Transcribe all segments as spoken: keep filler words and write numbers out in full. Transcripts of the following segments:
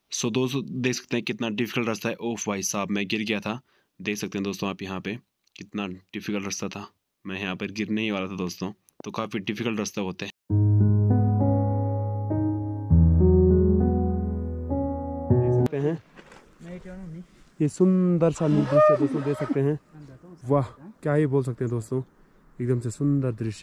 सो so, दोस्तों देख सकते हैं कितना डिफिकल्ट रास्ता है। ओह भाई साहब, मैं गिर गया था। देख सकते हैं दोस्तों आप यहाँ पे कितना डिफिकल्ट रास्ता था। मैं यहाँ पर गिरने ही वाला था दोस्तों। तो काफ़ी डिफिकल्ट रास्ते होते हैं। देख सकते हैं ये सुंदर सा दृश्य दोस्तों, देख सकते हैं। वाह, क्या ही बोल सकते हैं दोस्तों, एकदम से सुंदर दृश्य।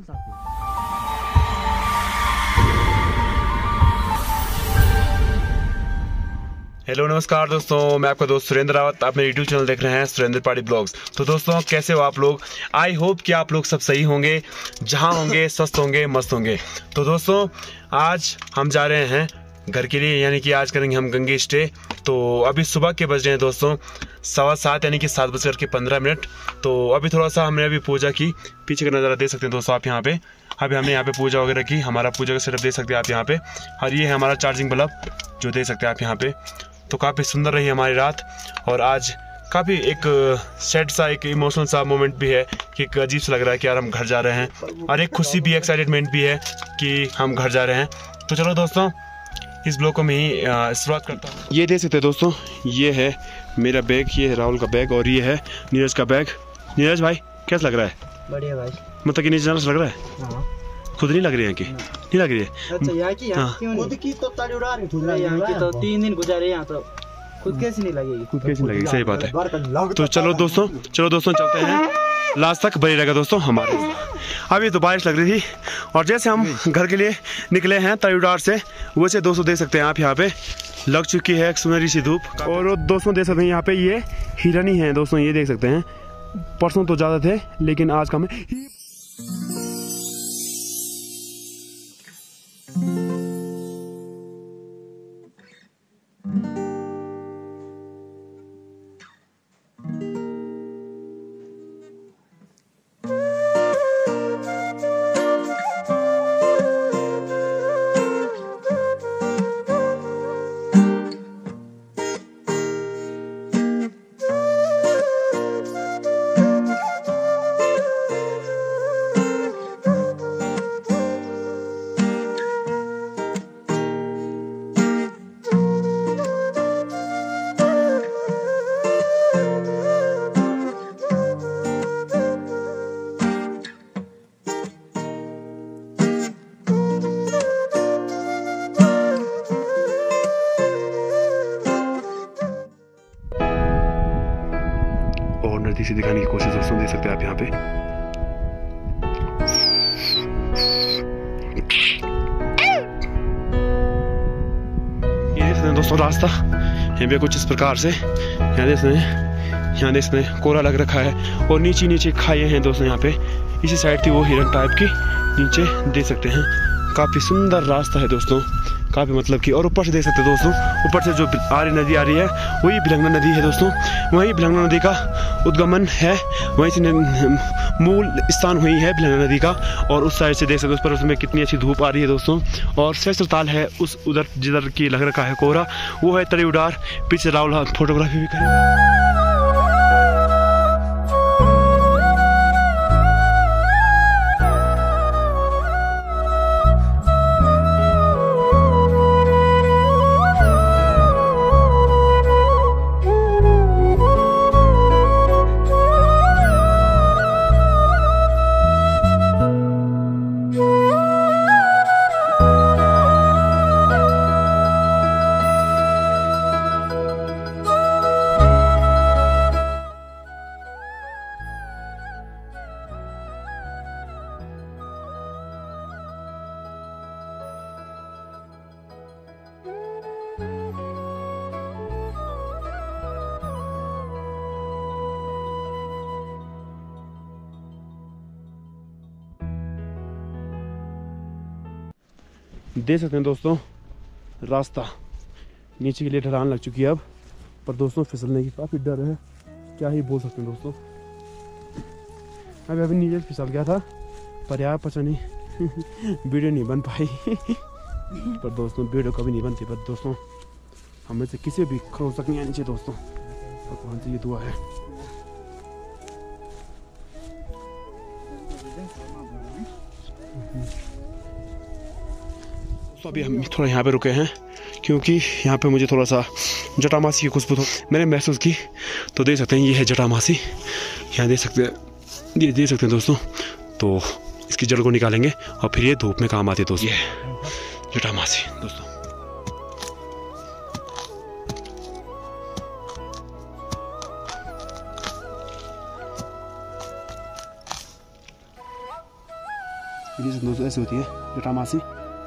हेलो नमस्कार दोस्तों, मैं आपका दोस्त सुरेंद्र रावत। आप मेरे यूट्यूब चैनल देख रहे हैं सुरेंद्र पाड़ी ब्लॉग्स। तो दोस्तों कैसे हो आप लोग? आई होप कि आप लोग सब सही होंगे, जहां होंगे स्वस्थ होंगे, मस्त होंगे। तो दोस्तों आज हम जा रहे हैं घर के लिए, यानी कि आज करेंगे हम गंगे स्टे। तो अभी सुबह के बज रहे हैं दोस्तों सवा सात, यानी कि सात बजकर के पंद्रह मिनट। तो अभी थोड़ा सा हमने अभी पूजा की, पीछे का नज़ारा देख सकते हैं दोस्तों आप यहाँ पे। अभी हमने यहाँ पे पूजा वगैरह की, हमारा पूजा का सेटअप देख सकते हैं आप यहाँ पे। और ये है हमारा चार्जिंग बल्ब जो देख सकते हैं आप यहाँ पे। तो काफ़ी सुंदर रही हमारी रात। और आज काफ़ी एक सैड सा, एक इमोशनल सा मोमेंट भी है कि एक अजीब सा लग रहा है कि यार हम घर जा रहे हैं, और एक खुशी भी, एक्साइटमेंट भी है कि हम घर जा रहे हैं। तो चलो दोस्तों इस ब्लॉग को मैं ही शुरुआत करता हूँ। ये देख सकते हैं दोस्तों, ये है मेरा बैग, ये है राहुल का बैग, और ये है नीरज का बैग। नीरज भाई कैसा लग रहा है? बढ़िया भाई। मतलब कि नीरज लग रहा है? हाँ। खुद नहीं लग रही है कि नहीं लग रही है? अच्छा यहाँ की यहाँ क्यों नहीं? खुद की तो ताली उड़ा रही, खुद यहाँ की तो तीन दिन गुजारे यहाँ, तो खुद कैसे नहीं लगेगी? खुद कैसे नहीं लगेगी, सही बात है। तो चलो दोस्तों चलो दोस्तों चलते हैं, लास्ट तक बनी रहेगा दोस्तों हमारे। अभी तो बारिश लग रही थी, और जैसे हम घर के लिए निकले हैं तड़ीउडार से, वैसे दोस्तों देख सकते हैं आप यहाँ पे लग चुकी है एक सुनहरी सी धूप। और दोस्तों देख सकते हैं यहाँ पे ये हिरन ही है दोस्तों, ये देख सकते हैं। परसों तो ज़्यादा थे लेकिन आज कम है। और नदी से दिखाने की कोशिश दोस्तों देख सकते हैं आप यहाँ पे। ये देख सकते हैं दोस्तों रास्ता यहाँ पे कुछ इस प्रकार से, यहाँ देख सकते हैं, यहाँ देख सकते हैं कोरा लग रखा है, और नीचे नीचे खाइए हैं दोस्तों यहाँ पे। इसी साइड थी वो हिरन टाइप की, नीचे देख सकते हैं। काफी सुंदर रास्ता है दोस्तों, काफ़ी मतलब कि। और ऊपर से देख सकते हैं दोस्तों, ऊपर से जो आ रही नदी आ रही है वही भिलंगना नदी है दोस्तों। वही भिलंगना नदी का उद्गमन है, वहीं से मूल स्थान हुई है भिलंगना नदी का। और उस साइड से देख सकते हैं उस पर, उसमें कितनी अच्छी धूप आ रही है दोस्तों। और सहस्त्र ताल है उस उधर जिधर की लग रखा है कोहरा, वो है तड़ीउडार। पीछे राहुल फोटोग्राफी भी करें। देख सकते हैं दोस्तों रास्ता नीचे के लिए ढलान लग चुकी है अब, पर दोस्तों फिसलने की काफ़ी डर है, क्या ही बोल सकते हैं दोस्तों। अभी अभी नीचे फिसल गया था, पर यार पता नहीं वीडियो नहीं बन पाई पर दोस्तों वीडियो कभी नहीं बनती, पर दोस्तों हमें से किसी भी खरोचक नहीं आनी चाहिए दोस्तों, भगवान से ये दुआ है। तो अभी हम थोड़ा यहाँ पे रुके हैं क्योंकि यहाँ पे मुझे थोड़ा सा जटामासी की खुशबू मैंने महसूस की। तो देख सकते हैं ये है जटामासी, यहाँ देख सकते हैं, ये देख सकते हैं दोस्तों। तो इसकी जड़ को निकालेंगे और फिर ये धूप में काम आती है दोस्तों। ये है जटामासी दोस्तों। ये दोस्तों ऐसे होती है जटामासी,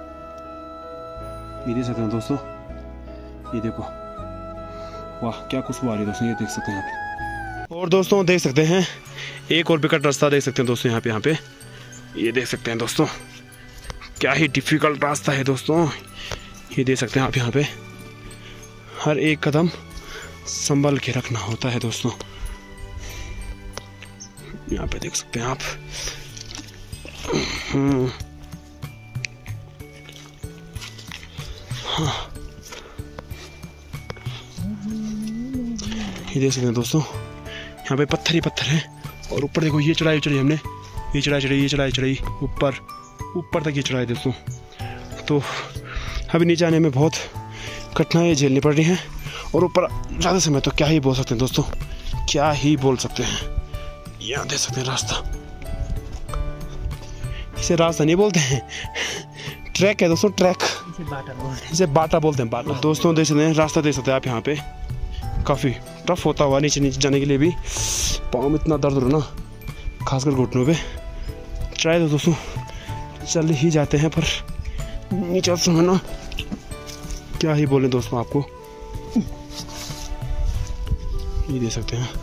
ये देख सकते हैं दोस्तों। ये देखो, वाह क्या खुशबू आ रही है दोस्तों, ये देख सकते हैं यहाँ पे। और दोस्तों देख सकते हैं एक और विकट रास्ता देख सकते हैं दोस्तों यहाँ पे यहाँ पे ये देख सकते हैं दोस्तों, क्या ही डिफिकल्ट रास्ता है दोस्तों। ये देख सकते हैं आप यहाँ पे, हर एक कदम संभल के रखना होता है दोस्तों। यहाँ पे देख सकते हैं आप। हम्म हाँ, ये देख सकते हैं दोस्तों, यहाँ पे पत्थर ही पत्थर है। और ऊपर देखो ये चढ़ाई चढ़ी हमने, ये चढ़ाई चढ़ी, ये चढ़ाई चढ़ी ऊपर ऊपर तक ये चढ़ाई दोस्तों। तो अभी नीचे आने में बहुत कठिनाई झेलनी पड़ रही हैं। और ऊपर ज़्यादा समय तो क्या ही बोल सकते हैं दोस्तों, क्या ही बोल सकते हैं। यहाँ देख सकते हैं रास्ता, इसे रास्ता नहीं बोलते हैं, ट्रैक है दोस्तों, ट्रैक, इसे बाटा बोलते हैं, बाटा। दोस्तों देख सकते हैं रास्ता देख सकते हैं आप यहाँ पे, काफ़ी टफ होता हुआ नीचे नीचे जाने के लिए भी। पाँव में इतना दर्द हो रहा ना, खासकर घुटनों पे। ट्राई तो दोस्तों चल ही जाते हैं, पर नीचे समय ना क्या ही बोले दोस्तों आपको। ये देख सकते हैं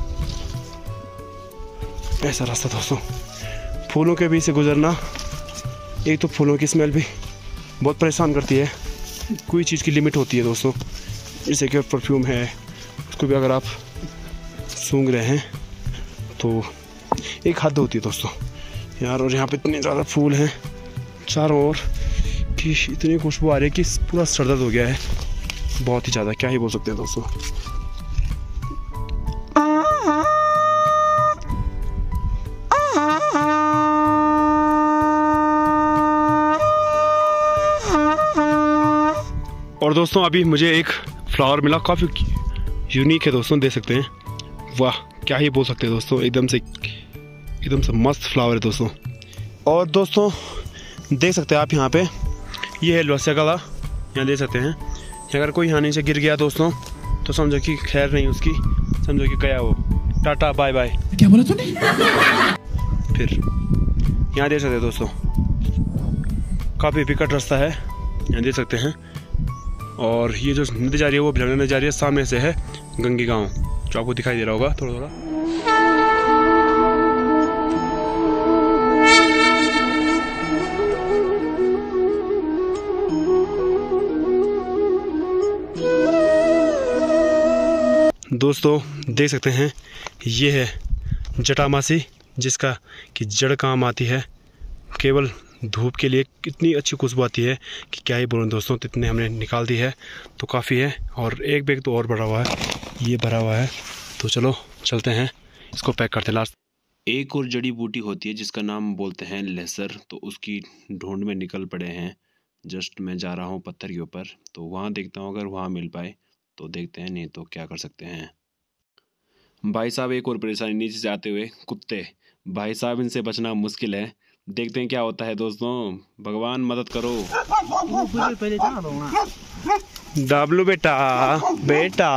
ऐसा रास्ता दोस्तों, फूलों के बीच से गुजरना। एक तो फूलों की स्मेल भी बहुत परेशान करती है, कोई चीज़ की लिमिट होती है दोस्तों। जैसे कि परफ्यूम है, उसको भी अगर आप सूंघ रहे हैं तो एक हद होती है दोस्तों यार। और यहाँ पे इतने ज़्यादा फूल हैं चारों ओर कि इतनी खुशबू आ रही है कि पूरा सर दर्द हो गया है, बहुत ही ज़्यादा, क्या ही बोल सकते हैं दोस्तों। और दोस्तों अभी मुझे एक फ्लावर मिला, काफ़ी यूनिक है दोस्तों, देख सकते हैं। वाह क्या ही बोल सकते हैं दोस्तों, एकदम से एकदम से मस्त फ्लावर है दोस्तों। और दोस्तों देख सकते हैं आप यहाँ पे, ये है लवस्या कला, यहाँ देख सकते हैं। अगर कोई यहाँ नीचे गिर गया दोस्तों तो समझो कि खैर नहीं उसकी, समझो कि गया वो, टाटा बाय बाय। क्या बोला तूने? फिर यहाँ देख सकते हैं दोस्तों, काफ़ी विकट रास्ता है, यहाँ देख सकते हैं। और ये जो नदी जा रही है वो भिलंगना नदी जा रही है, सामने से है गंगी गांव, जो आपको दिखाई दे रहा होगा थोड़ा थोड़ा। दोस्तों देख सकते हैं ये है जटामासी, जिसका कि जड़ काम आती है केवल धूप के लिए। कितनी अच्छी खुशबू आती है कि क्या ही बोलूं दोस्तों। तो इतने हमने निकाल दी है तो काफ़ी है, और एक बैग तो और भरा हुआ है, ये भरा हुआ है। तो चलो चलते हैं, इसको पैक करते हैं। लास्ट एक और जड़ी बूटी होती है जिसका नाम बोलते हैं लहसर, तो उसकी ढूंढ में निकल पड़े हैं। जस्ट मैं जा रहा हूँ पत्थर के ऊपर, तो वहाँ देखता हूँ, अगर वहाँ मिल पाए तो देखते हैं, नहीं तो क्या कर सकते हैं। भाई साहब एक और परेशानी, नीचे से आते हुए कुत्ते, भाई साहब इनसे बचना मुश्किल है। देखते हैं क्या होता है दोस्तों, भगवान मदद करो। डब्लू बेटा बेटा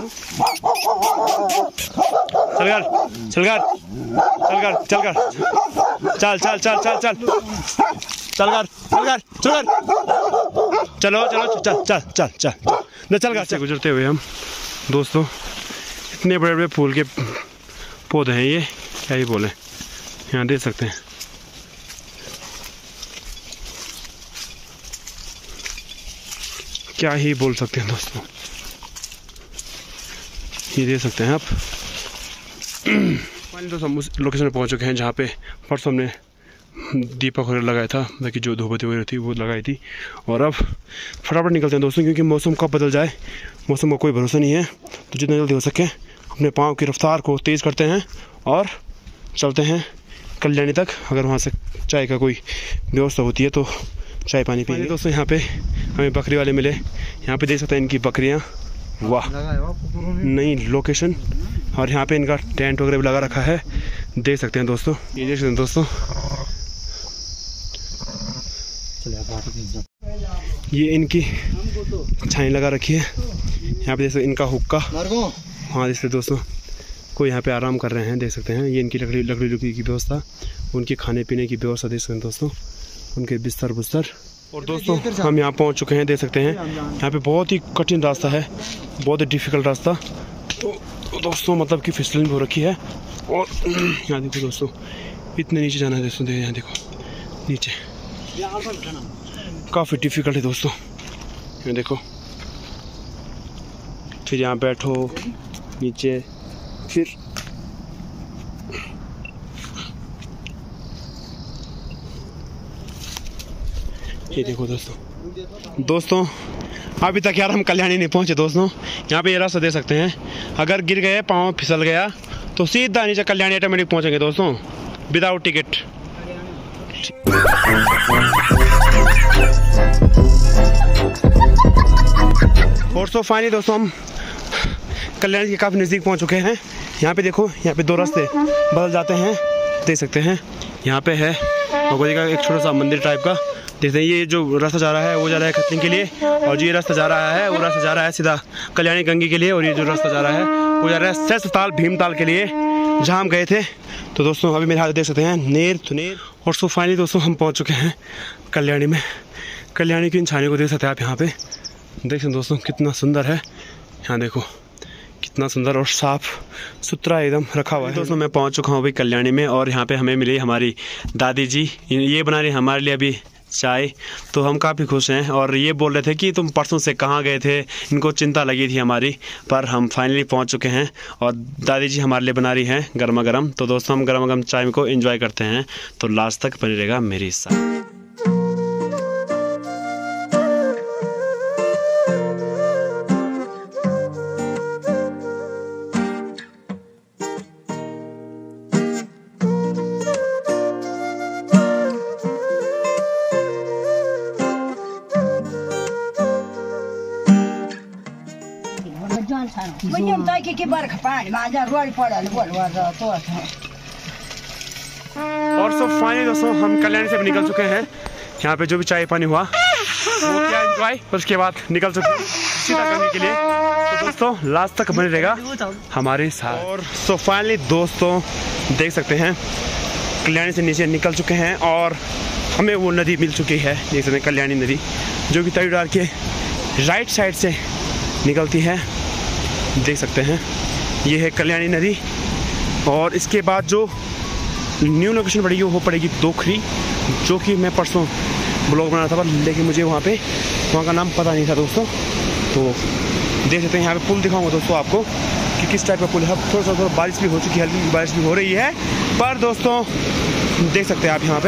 चल कर चल कर चल कर चल कर चल चल चल चल चल चल कर चल कर चल कर चलो चलो चल चल चल चल न चल कर। गुजरते हुए हम दोस्तों, इतने बड़े बड़े फूल के पौधे हैं, ये क्या ही बोले, यहाँ देख सकते हैं। क्या ही बोल सकते हैं दोस्तों, ये देख सकते हैं आप। फाइनली तो हम उस लोकेशन पर पहुंच चुके हैं जहाँ पे परसों हमने दीपक वगैरह लगाया था, बाकी जो धूपबत्ती वगैरह थी वो लगाई थी। और अब फटाफट निकलते हैं दोस्तों, क्योंकि मौसम कब बदल जाए, मौसम का कोई भरोसा नहीं है। तो जितना जल्दी हो सके अपने पाँव की रफ्तार को तेज़ करते हैं और चलते हैं कल्याणी तक। अगर वहाँ से चाय का कोई व्यवस्था होती है तो चाय पानी पीने। दोस्तों यहाँ पे हमें बकरी वाले मिले, यहाँ पे देख सकते हैं इनकी बकरियाँ, वाह नई लोकेशन। और यहाँ पे इनका टेंट वगैरह भी लगा रखा है, देख सकते हैं दोस्तों। ये देख सकते हैं दोस्तों, ये इनकी छाई लगा रखी है। यहाँ पे देख सकते इनका हुक्का, हाँ देख सकते दोस्तों, कोई यहाँ पे आराम कर रहे हैं, देख सकते हैं। ये इनकी लकड़ी लकड़ी लकड़ी की व्यवस्था, उनके खाने पीने की व्यवस्था देख सकते हैं दोस्तों, उनके बिस्तर बिस्तर। और दोस्तों हम यहाँ पहुँच चुके हैं, देख सकते हैं। यहाँ पे बहुत ही कठिन रास्ता है, बहुत ही डिफ़िकल्ट रास्ता। तो दोस्तों मतलब कि फिसलन हो रखी है। और यहाँ देखो दोस्तों, इतने नीचे जाना है दोस्तों, देखो यहाँ देखो नीचे, काफ़ी डिफ़िकल्ट है दोस्तों। यहाँ देखो, फिर यहाँ बैठो नीचे, फिर ये देखो दोस्तों। दोस्तों अभी तक यार हम कल्याणी नहीं पहुंचे दोस्तों। यहाँ पे ये रास्ता दे सकते हैं, अगर गिर गए, पाँव फिसल गया तो सीधा नीचे कल्याणी ऑटोमेटिक पहुंचेंगे दोस्तों, विदाउट टिकट। और सो फाइनली दोस्तों हम कल्याणी के काफ़ी नज़दीक पहुंच चुके हैं। यहाँ पे देखो, यहाँ पे दो रास्ते बदल जाते हैं, देख सकते हैं। यहाँ पे है भगवती का एक छोटा सा मंदिर टाइप का, देखते हैं। ये जो रास्ता जा रहा है वो जा रहा है खतनी के लिए, और ये रास्ता जा रहा है वो रास्ता जा रहा है सीधा कल्याणी गंगी के लिए, और ये जो रास्ता जा रहा है वो जा रहा है सहस्त्रताल भीमताल के लिए, जहाँ हम गए थे। तो दोस्तों अभी मेरे हाथ देख सकते हैं, नेर थुनेर। और सो फाइनली दोस्तों हम पहुँच चुके हैं कल्याणी में। कल्याणी की इन छानियों को देख सकते हैं आप, यहाँ पे देख सकते हैं दोस्तों, कितना सुंदर है। यहाँ देखो कितना सुंदर और साफ़ सुथरा एकदम रखा हुआ है। दोस्तों मैं पहुंच चुका हूं अभी कल्याणी में, और यहाँ पे हमें मिली हमारी दादी जी, ये बना रही हमारे लिए अभी चाय। तो हम काफ़ी खुश हैं, और ये बोल रहे थे कि तुम परसों से कहाँ गए थे, इनको चिंता लगी थी हमारी, पर हम फाइनली पहुँच चुके हैं और दादी जी हमारे लिए बना रही हैं गर्मा गर्म। तो दोस्तों हम गर्मा गर्म चाय को एंजॉय करते हैं, तो लास्ट तक बने रहेगा मेरी साथ। और सो फाइनली दोस्तों हम कल्याणी से भी निकल चुके हैं। यहाँ पे जो भी चाय पानी हुआ वो क्या एंजॉय, और उसके बाद निकल चुके हैं सीधा गंगे के लिए। तो दोस्तों लास्ट तक बने रहेगा हमारे साथ। और सो फाइनली दोस्तों देख सकते हैं कल्याणी से नीचे निकल चुके हैं, और हमें वो नदी मिल चुकी है, देख सकते हैं कल्याणी नदी, जो कि तड़ीडार के राइट साइड से निकलती है, देख सकते हैं। ये है कल्याणी नदी, और इसके बाद जो न्यू लोकेशन पड़ेगी वो पड़ेगी दोखरी, जो कि मैं परसों ब्लॉग बना था, लेकिन मुझे वहाँ पे वहाँ का नाम पता नहीं था दोस्तों। तो देख सकते हैं यहाँ पे पुल दिखाऊंगा दोस्तों आपको कि किस टाइप का पुल है। थोड़ा सा थोड़ा बारिश भी हो चुकी है, हल्की बारिश भी हो रही है, पर दोस्तों देख सकते हैं आप यहाँ पे,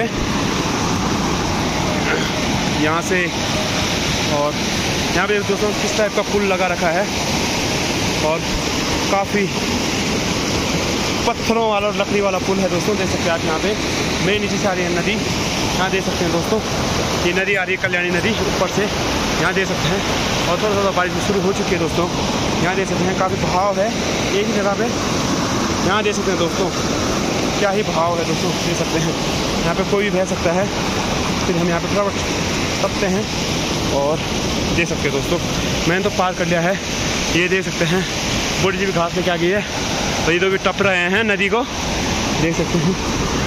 यहाँ से, और यहाँ पे दोस्तों किस टाइप का पुल लगा रखा है, और काफ़ी पत्थरों वाला और लकड़ी वाला पुल है दोस्तों, देख सकते हैं आप। यहाँ पे मेरे नीचे से आ रही है नदी, यहाँ देख सकते हैं दोस्तों, ये नदी आ रही है कल्याणी नदी ऊपर से, यहाँ देख सकते हैं। और थोड़ा थोड़ा बारिश शुरू हो चुकी है दोस्तों, यहाँ देख सकते हैं काफ़ी बहाव है एक ही जगह पे, यहाँ देख सकते हैं दोस्तों क्या ही बहाव है दोस्तों, देख सकते हैं यहाँ पे कोई भी बह सकता है। फिर हम यहाँ पे थोड़ा सकते हैं, और देख सकते हैं दोस्तों मैंने तो पार कर लिया है। ये देख सकते हैं बड़ी जी भी घास लेके आ गई है, तो ये तो भी टप रहे हैं नदी को, देख सकते हैं,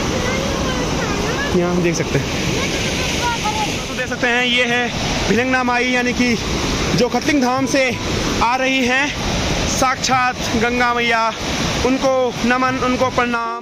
यहाँ देख सकते हैं। तो देख सकते हैं ये है भिलंगना माई, यानी कि जो खतलिंग धाम से आ रही हैं साक्षात गंगा मैया, उनको नमन, उनको प्रणाम।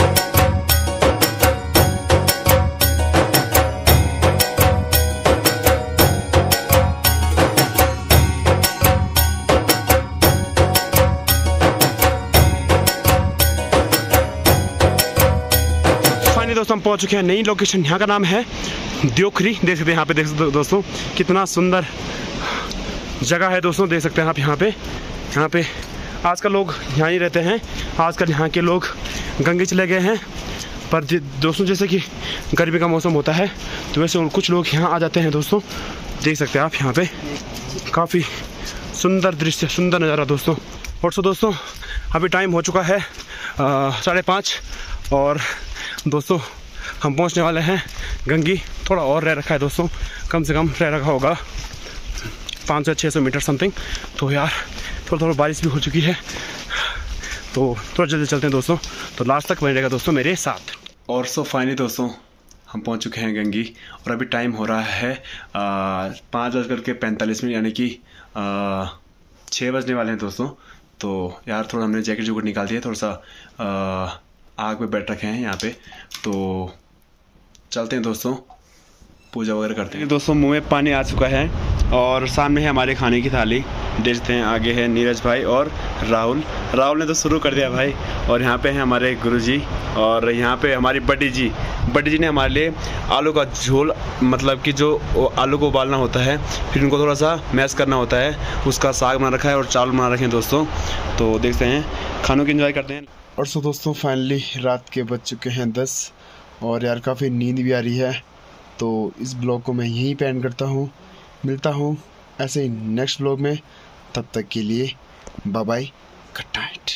दोस्तों हम पहुंच चुके हैं नई लोकेशन, यहाँ का नाम है दोखरी, देख सकते हैं यहाँ पे, देख सकते हैं दोस्तों कितना सुंदर जगह है दोस्तों, देख सकते हैं आप। यहाँ पे यहाँ पे आजकल लोग यहाँ ही रहते हैं, आजकल यहाँ के लोग गंगे चले गए हैं, पर दोस्तों जैसे कि गर्मी का मौसम होता है तो वैसे कुछ लोग यहाँ आ जाते हैं दोस्तों। देख सकते हैं आप यहाँ पे काफ़ी सुंदर दृश्य, सुंदर नज़ारा दोस्तों। और सो दोस्तों अभी टाइम हो चुका है साढ़े पाँच और दोस्तों हम पहुँचने वाले हैं गंगी। थोड़ा और रह रखा है दोस्तों, कम से कम रह रखा होगा पाँच सौ छः सौ मीटर समथिंग। तो यार थोड़ा थोड़ा बारिश भी हो चुकी है तो थोड़ा जल्दी चलते हैं दोस्तों। तो लास्ट तक बने रहेगा दोस्तों मेरे साथ। और सो फाइनली दोस्तों हम पहुंच चुके हैं गंगी और अभी टाइम हो रहा है पाँच बज कर के पैंतालीस मिनट यानी कि छः बजने वाले हैं दोस्तों। तो यार थोड़ा हमने जैकेट जूकेट निकाल दिया, थोड़ा सा आ, आग पे बैठ रखे हैं यहाँ पे। तो चलते हैं दोस्तों, पूजा वगैरह करते हैं दोस्तों। मुंह में पानी आ चुका है और सामने है हमारे खाने की थाली। देखते हैं आगे है नीरज भाई और राहुल। राहुल ने तो शुरू कर दिया भाई। और यहाँ पे हैं हमारे गुरुजी और यहाँ पे हमारी बड़ी जी बड़ी जी ने हमारे लिए आलू का झोल, मतलब कि जो आलू को उबालना होता है फिर उनको थोड़ा सा मैश करना होता है, उसका साग बना रखा है और चावल बना रखे हैं दोस्तों। तो देखते हैं, खानों की एंजॉय करते हैं। और सो दोस्तों फाइनली रात के बज चुके हैं दस और यार काफ़ी नींद भी आ रही है। तो इस ब्लॉग को मैं यहीं पे एंड करता हूँ। मिलता हूँ ऐसे ही नेक्स्ट ब्लॉग में, तब तक के लिए बाय बाय, गुड नाइट।